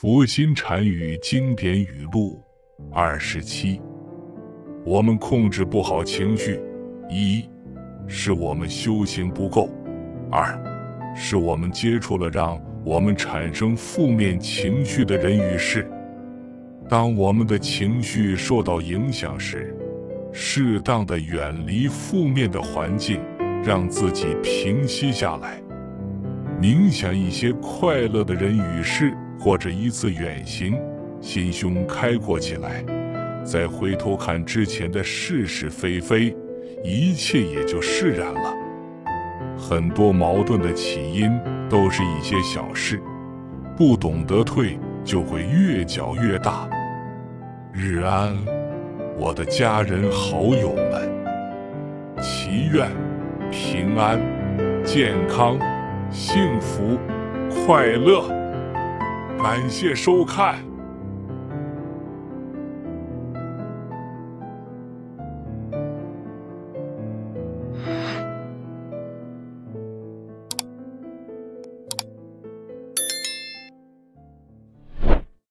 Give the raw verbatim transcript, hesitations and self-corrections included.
佛心禅语经典语录二十七。我们控制不好情绪，一是我们修行不够，二是我们接触了让我们产生负面情绪的人与事。当我们的情绪受到影响时，适当的远离负面的环境，让自己平息下来。冥想一些快乐的人与事，或者一次远行，心胸开阔起来。再回头看之前的是是非非，一切也就释然了。很多矛盾的起因都是一些小事，不懂得退就会越搅越大。日安，我的家人好友们，祈愿平安、健康、幸福、快乐。感谢收看。